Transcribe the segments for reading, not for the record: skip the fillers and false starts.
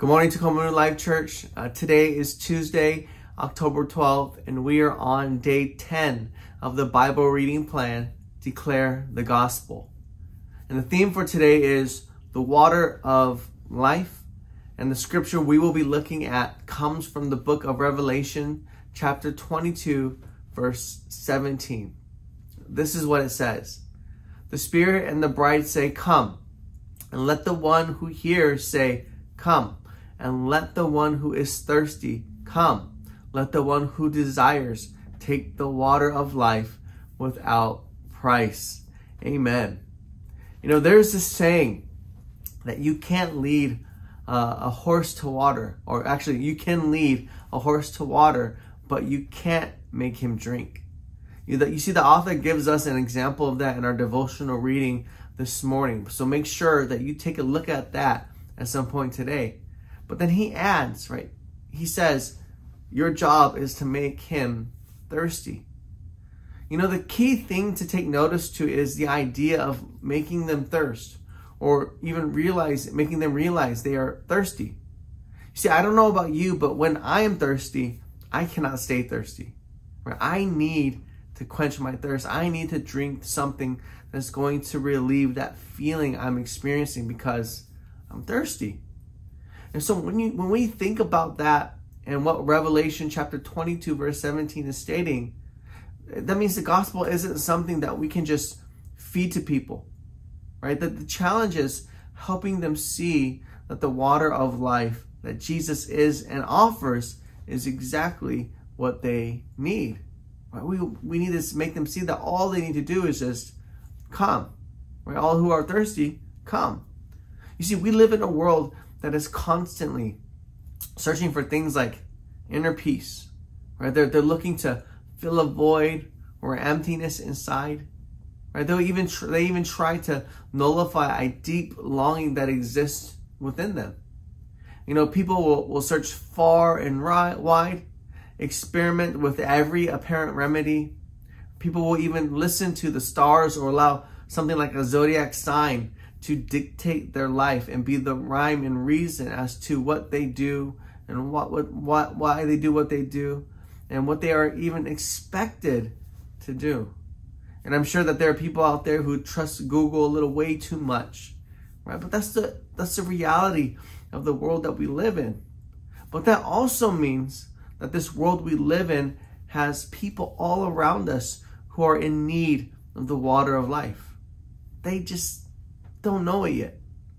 Good morning, Tacoma Life Church. Today is Tuesday, October 12th, and we are on day 10 of the Bible reading plan, Declare the Gospel. And the theme for today is the water of life. And the scripture we will be looking at comes from the book of Revelation, chapter 22, verse 17. This is what it says. The Spirit and the bride say, "Come." And let the one who hears say, "Come." And let the one who is thirsty come. Let the one who desires take the water of life without price. Amen. You know, there's this saying that you can't lead a horse to water, or actually you can lead a horse to water, but you can't make him drink. You see, the author gives us an example of that in our devotional reading this morning. So make sure that you take a look at that at some point today. But then he adds, right? He says, your job is to make him thirsty. You know, the key thing to take notice to is the idea of making them thirst, or even making them realize they are thirsty. You see, I don't know about you, but when I am thirsty, I cannot stay thirsty. Right? I need to quench my thirst. I need to drink something that's going to relieve that feeling I'm experiencing because I'm thirsty. And so when we think about that and what Revelation chapter 22 verse 17 is stating, that means the gospel isn't something that we can just feed to people, right? That the challenge is helping them see that the water of life that Jesus is and offers is exactly what they need. Right? We need to make them see that all they need to do is just come. Right? All who are thirsty, come. You see, we live in a world that is constantly searching for things like inner peace. Right? They're looking to fill a void or emptiness inside. Right? They even try to nullify a deep longing that exists within them. You know, people will search far and wide, experiment with every apparent remedy. People will even listen to the stars or allow something like a zodiac sign to dictate their life and be the rhyme and reason as to what they do and why they do what they do and what they are even expected to do. And I'm sure that there are people out there who trust Google a little way too much, right? But that's the reality of the world that we live in. But that also means that this world we live in has people all around us who are in need of the water of life. They just don't know it yet.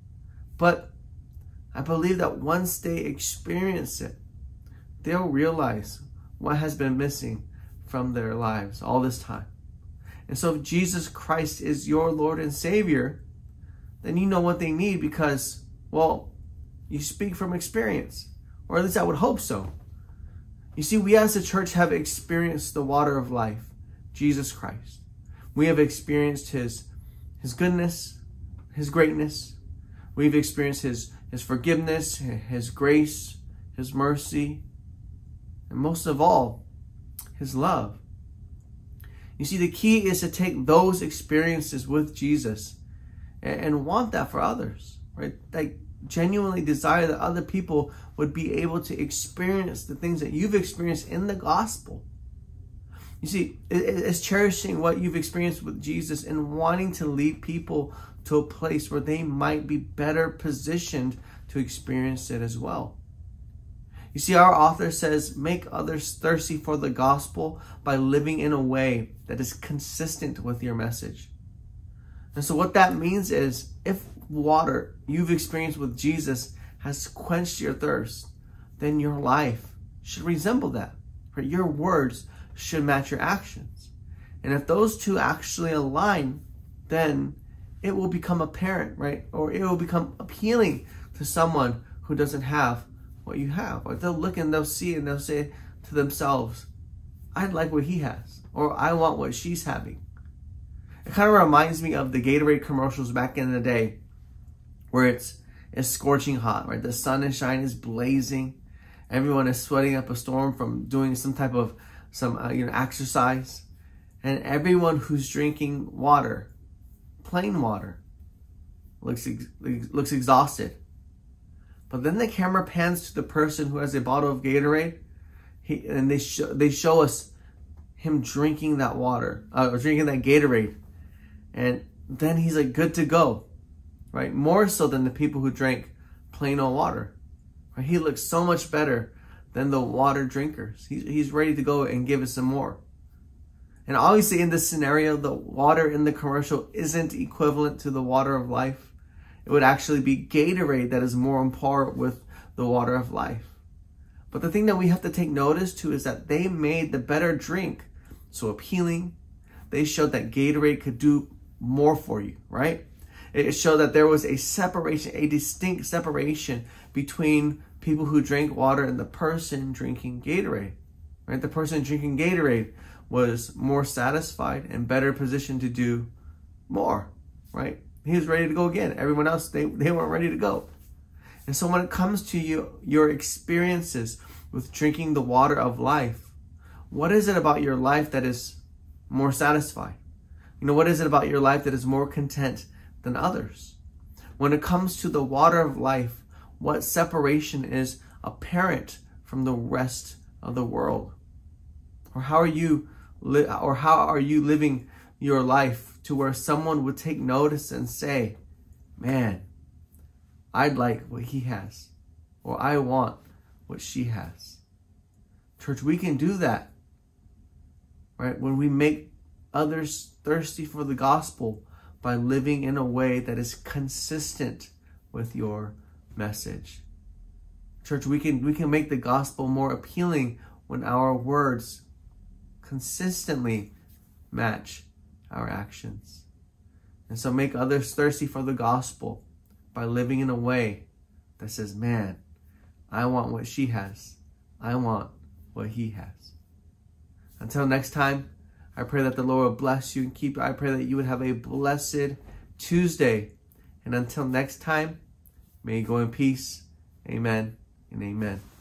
But I believe that once they experience it, they'll realize what has been missing from their lives all this time. And so if Jesus Christ is your Lord and Savior, then you know what they need because, well, you speak from experience. Or at least I would hope so. You see, we as a church have experienced the water of life, Jesus Christ. We have experienced His goodness, His greatness. We've experienced His forgiveness, His grace, His mercy, and most of all, His love. You see, the key is to take those experiences with Jesus and want that for others, right? Like genuinely desire that other people would be able to experience the things that you've experienced in the gospel. You see, it's cherishing what you've experienced with Jesus and wanting to lead people to a place where they might be better positioned to experience it as well. You see, our author says, make others thirsty for the gospel by living in a way that is consistent with your message. And so what that means is, if water you've experienced with Jesus has quenched your thirst, then your life should resemble that. Right? Your words should match your actions. And if those two actually align, then it will become apparent, right? Or it will become appealing to someone who doesn't have what you have. Or they'll look and they'll see and they'll say to themselves, I'd like what he has, or I want what she's having. It kind of reminds me of the Gatorade commercials back in the day where it's scorching hot, right? The sun is shining, is blazing. Everyone is sweating up a storm from doing some type of exercise. And everyone who's drinking water, plain water, looks exhausted. But then the camera pans to the person who has a bottle of Gatorade, and they show us him drinking that water, or drinking that Gatorade. And then he's like good to go, right? More so than the people who drank plain old water. Right? He looks so much better than the water drinkers. He's ready to go and give us some more. And obviously in this scenario, the water in the commercial isn't equivalent to the water of life. It would actually be Gatorade that is more on par with the water of life. But the thing that we have to take notice to is that they made the better drink so appealing. They showed that Gatorade could do more for you, right? It showed that there was a separation, a distinct separation between people who drank water and the person drinking Gatorade, right? The person drinking Gatorade was more satisfied and better positioned to do more, right? He was ready to go again. Everyone else, they weren't ready to go. And so when it comes to your experiences with drinking the water of life, what is it about your life that is more satisfied? You know, what is it about your life that is more content than others? When it comes to the water of life, what separation is apparent from the rest of the world? Or how are you living your life to where someone would take notice and say, man, I'd like what he has, or I want what she has? Church, we can do that, right? When we make others thirsty for the gospel by living in a way that is consistent with your message. Church, we can make the gospel more appealing when our words consistently match our actions. And so make others thirsty for the gospel by living in a way that says, man, I want what she has. I want what he has. Until next time, I pray that the Lord will bless you and keep you. I pray that you would have a blessed Tuesday. And until next time, may you go in peace. Amen and amen.